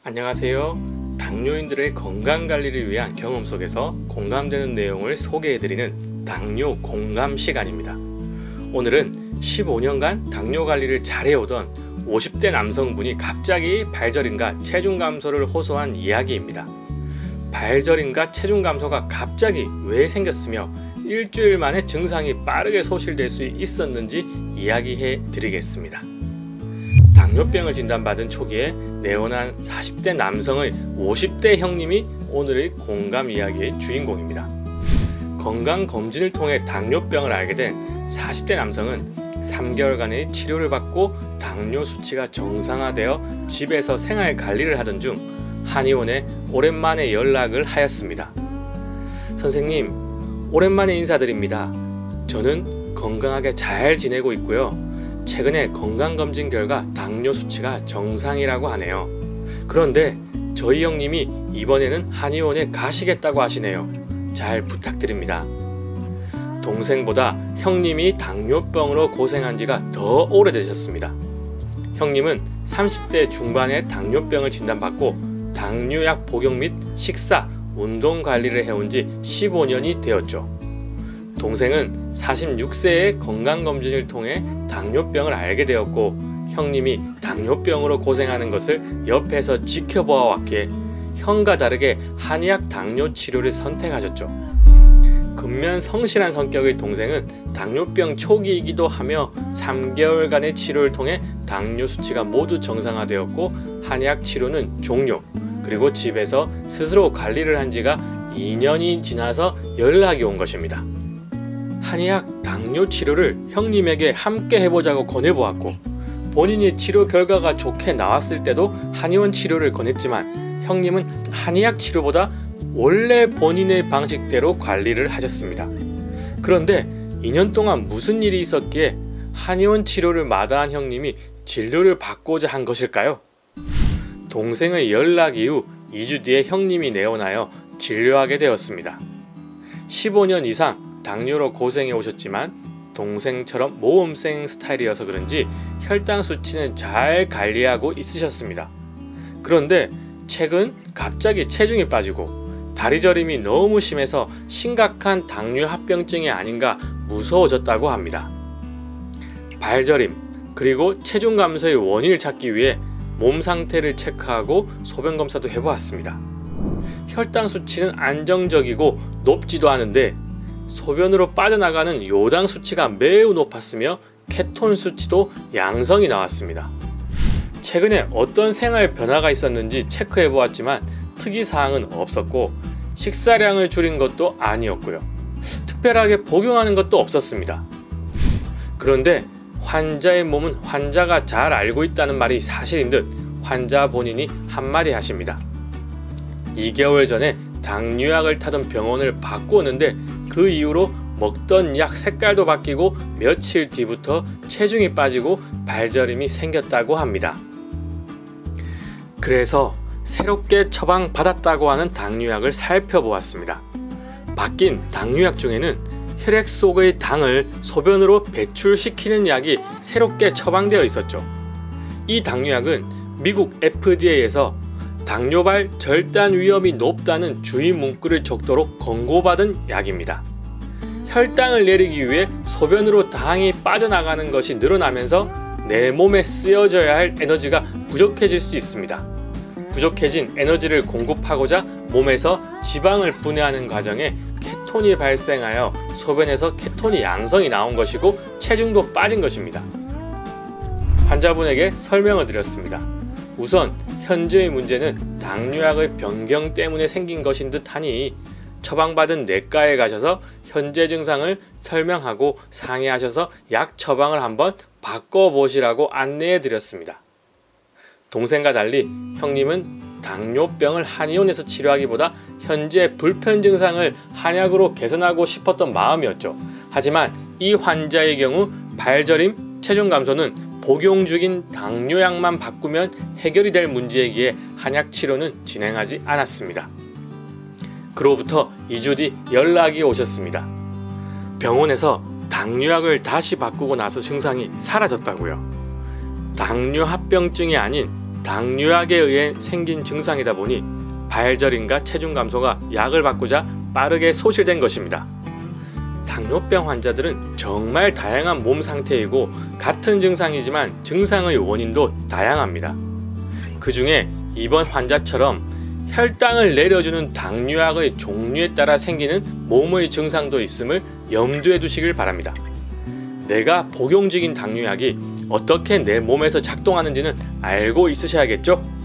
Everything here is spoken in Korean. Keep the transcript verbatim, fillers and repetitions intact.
안녕하세요. 당뇨인들의 건강관리를 위한 경험 속에서 공감되는 내용을 소개해드리는 당뇨 공감 시간입니다. 오늘은 십오 년간 당뇨 관리를 잘해오던 오십 대 남성분이 갑자기 발저림과 체중 감소를 호소한 이야기입니다. 발저림과 체중 감소가 갑자기 왜 생겼으며 일주일 만에 증상이 빠르게 소실될 수 있었는지 이야기해 드리겠습니다. 당뇨병을 진단받은 초기에 내원한 사십 대 남성의 오십 대 형님이 오늘의 공감 이야기의 주인공입니다. 건강검진을 통해 당뇨병을 알게 된 사십 대 남성은 삼 개월간의 치료를 받고 당뇨 수치가 정상화되어 집에서 생활 관리를 하던 중 한의원에 오랜만에 연락을 하였습니다. 선생님, 오랜만에 인사드립니다. 저는 건강하게 잘 지내고 있고요. 최근에 건강검진 결과 당뇨 수치가 정상이라고 하네요. 그런데 저희 형님이 이번에는 한의원에 가시겠다고 하시네요. 잘 부탁드립니다. 동생보다 형님이 당뇨병으로 고생한 지가 더 오래되셨습니다. 형님은 삼십 대 중반에 당뇨병을 진단받고 당뇨약 복용 및 식사, 운동 관리를 해온 지 십오 년이 되었죠. 동생은 사십육 세에 건강검진을 통해 당뇨병을 알게 되었고 형님이 당뇨병으로 고생하는 것을 옆에서 지켜보아 왔기에 형과 다르게 한의학 당뇨 치료를 선택하셨죠. 근면 성실한 성격의 동생은 당뇨병 초기이기도 하며 삼 개월간의 치료를 통해 당뇨 수치가 모두 정상화되었고 한의학 치료는 종료, 그리고 집에서 스스로 관리를 한 지가 이 년이 지나서 연락이 온 것입니다. 한의학 당뇨 치료를 형님에게 함께 해보자고 권해보았고 본인이 치료 결과가 좋게 나왔을 때도 한의원 치료를 권했지만 형님은 한의학 치료보다 원래 본인의 방식대로 관리를 하셨습니다. 그런데 이 년 동안 무슨 일이 있었기에 한의원 치료를 마다한 형님이 진료를 받고자 한 것일까요? 동생의 연락 이후 이 주 뒤에 형님이 내원하여 진료하게 되었습니다. 십오 년 이상 당뇨로 고생해 오셨지만 동생처럼 모험생 스타일이어서 그런지 혈당 수치는 잘 관리하고 있으셨습니다. 그런데 최근 갑자기 체중이 빠지고 다리 저림이 너무 심해서 심각한 당뇨 합병증이 아닌가 무서워졌다고 합니다. 발저림 그리고 체중 감소의 원인을 찾기 위해 몸 상태를 체크하고 소변 검사도 해보았습니다. 혈당 수치는 안정적이고 높지도 않은데 소변으로 빠져나가는 요당 수치가 매우 높았으며 케톤 수치도 양성이 나왔습니다. 최근에 어떤 생활 변화가 있었는지 체크해 보았지만 특이사항은 없었고 식사량을 줄인 것도 아니었고요. 특별하게 복용하는 것도 없었습니다. 그런데 환자의 몸은 환자가 잘 알고 있다는 말이 사실인 듯 환자 본인이 한마디 하십니다. 이 개월 전에 당뇨약을 타던 병원을 바꾸었는데 그 이후로 먹던 약 색깔도 바뀌고 며칠 뒤부터 체중이 빠지고 발저림이 생겼다고 합니다. 그래서 새롭게 처방받았다고 하는 당뇨약을 살펴보았습니다. 바뀐 당뇨약 중에는 혈액 속의 당을 소변으로 배출시키는 약이 새롭게 처방되어 있었죠. 이 당뇨약은 미국 에프디에이에서 당뇨발 절단 위험이 높다는 주의 문구를 적도록 권고받은 약입니다. 혈당을 내리기 위해 소변으로 당이 빠져나가는 것이 늘어나면서 내 몸에 쓰여져야 할 에너지가 부족해질 수도 있습니다. 부족해진 에너지를 공급하고자 몸에서 지방을 분해하는 과정에 케톤이 발생하여 소변에서 케톤이 양성이 나온 것이고 체중도 빠진 것입니다. 환자분에게 설명을 드렸습니다. 우선 현재의 문제는 당뇨약의 변경 때문에 생긴 것인 듯 하니 처방받은 내과에 가셔서 현재 증상을 설명하고 상의하셔서 약 처방을 한번 바꿔보시라고 안내해 드렸습니다. 동생과 달리 형님은 당뇨병을 한의원에서 치료하기보다 현재 불편 증상을 한약으로 개선하고 싶었던 마음이었죠. 하지만 이 환자의 경우 발저림, 체중 감소는 복용 중인 당뇨약만 바꾸면 해결이 될 문제이기에 한약 치료는 진행하지 않았습니다. 그로부터 이 주 뒤 연락이 오셨습니다. 병원에서 당뇨약을 다시 바꾸고 나서 증상이 사라졌다고요. 당뇨 합병증이 아닌 당뇨약에 의해 생긴 증상이다 보니 발저림과 체중 감소가 약을 바꾸자 빠르게 소실된 것입니다. 당뇨병 환자들은 정말 다양한 몸 상태이고 같은 증상이지만 증상의 원인도 다양합니다. 그 중에 이번 환자처럼 혈당을 내려주는 당뇨약의 종류에 따라 생기는 몸의 증상도 있음을 염두에 두시길 바랍니다. 내가 복용 중인 당뇨약이 어떻게 내 몸에서 작동하는지는 알고 있으셔야겠죠?